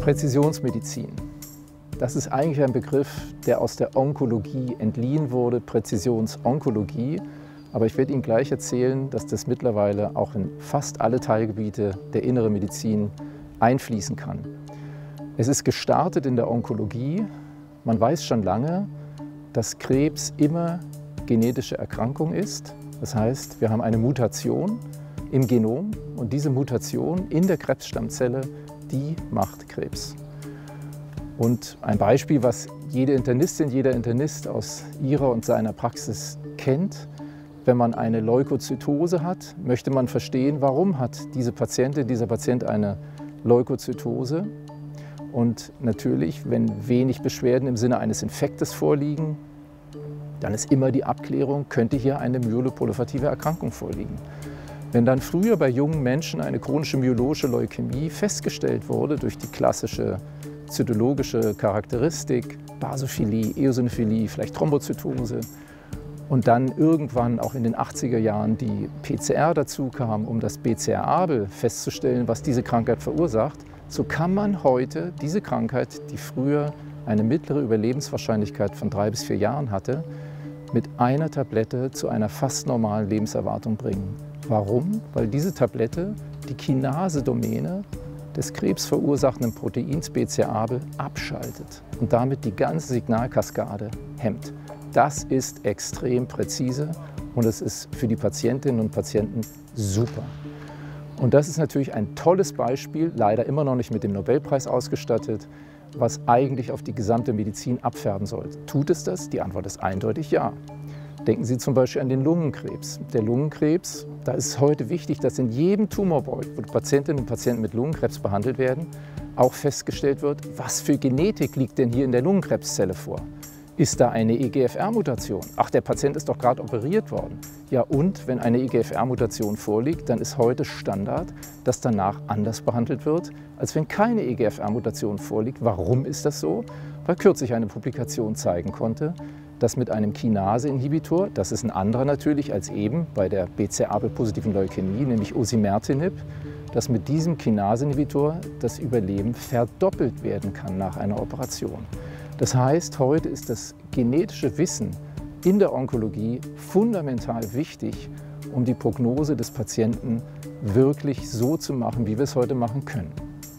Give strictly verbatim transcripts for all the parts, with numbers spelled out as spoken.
Präzisionsmedizin. Das ist eigentlich ein Begriff, der aus der Onkologie entliehen wurde, Präzisionsonkologie. Aber ich werde Ihnen gleich erzählen, dass das mittlerweile auch in fast alle Teilgebiete der inneren Medizin einfließen kann. Es ist gestartet in der Onkologie. Man weiß schon lange, dass Krebs immer genetische Erkrankung ist. Das heißt, wir haben eine Mutation im Genom und diese Mutation in der Krebsstammzelle, die macht Krebs. Und ein Beispiel, was jede Internistin, jeder Internist aus ihrer und seiner Praxis kennt: Wenn man eine Leukozytose hat, möchte man verstehen, warum hat diese Patientin, dieser Patient eine Leukozytose. Und natürlich, wenn wenig Beschwerden im Sinne eines Infektes vorliegen, dann ist immer die Abklärung, könnte hier eine myeloproliferative Erkrankung vorliegen. Wenn dann früher bei jungen Menschen eine chronische myeloische Leukämie festgestellt wurde durch die klassische zytologische Charakteristik, Basophilie, Eosinophilie, vielleicht Thrombozytose, und dann irgendwann auch in den achtziger Jahren die P C R dazu kam, um das B C R-Abel festzustellen, was diese Krankheit verursacht, so kann man heute diese Krankheit, die früher eine mittlere Überlebenswahrscheinlichkeit von drei bis vier Jahren hatte, mit einer Tablette zu einer fast normalen Lebenserwartung bringen. Warum? Weil diese Tablette die Kinase-Domäne des krebsverursachenden Proteins B C R-Abel abschaltet und damit die ganze Signalkaskade hemmt. Das ist extrem präzise und es ist für die Patientinnen und Patienten super. Und das ist natürlich ein tolles Beispiel, leider immer noch nicht mit dem Nobelpreis ausgestattet, was eigentlich auf die gesamte Medizin abfärben sollte. Tut es das? Die Antwort ist eindeutig ja. Denken Sie zum Beispiel an den Lungenkrebs. Der Lungenkrebs, da ist es heute wichtig, dass in jedem Tumorboard, wo Patientinnen und Patienten mit Lungenkrebs behandelt werden, auch festgestellt wird, was für Genetik liegt denn hier in der Lungenkrebszelle vor. Ist da eine E G F R-Mutation? Ach, der Patient ist doch gerade operiert worden. Ja, und wenn eine E G F R-Mutation vorliegt, dann ist heute Standard, dass danach anders behandelt wird, als wenn keine E G F R-Mutation vorliegt. Warum ist das so? Weil kürzlich eine Publikation zeigen konnte, dass mit einem Kinase-Inhibitor, das ist ein anderer natürlich als eben bei der B C R-Abel-positiven Leukämie, nämlich Osimertinib, dass mit diesem Kinase-Inhibitor das Überleben verdoppelt werden kann nach einer Operation. Das heißt, heute ist das genetische Wissen in der Onkologie fundamental wichtig, um die Prognose des Patienten wirklich so zu machen, wie wir es heute machen können.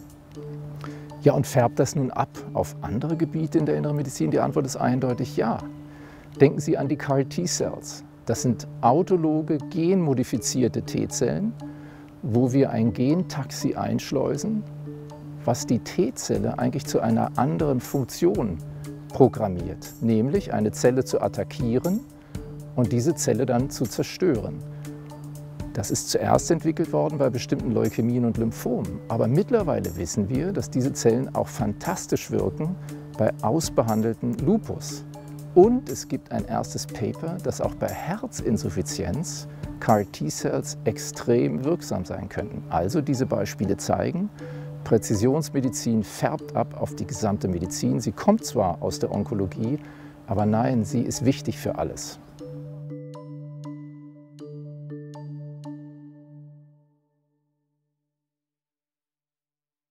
Ja, und färbt das nun ab auf andere Gebiete in der inneren Medizin? Die Antwort ist eindeutig ja. Denken Sie an die C A R T-Cells. Das sind autologe, genmodifizierte T-Zellen, wo wir ein Gentaxi einschleusen, was die T-Zelle eigentlich zu einer anderen Funktion programmiert, nämlich eine Zelle zu attackieren und diese Zelle dann zu zerstören. Das ist zuerst entwickelt worden bei bestimmten Leukämien und Lymphomen, aber mittlerweile wissen wir, dass diese Zellen auch fantastisch wirken bei ausbehandelten Lupus. Und es gibt ein erstes Paper, dass auch bei Herzinsuffizienz C A R T-Cells extrem wirksam sein könnten. Also diese Beispiele zeigen, Präzisionsmedizin färbt ab auf die gesamte Medizin. Sie kommt zwar aus der Onkologie, aber nein, sie ist wichtig für alles.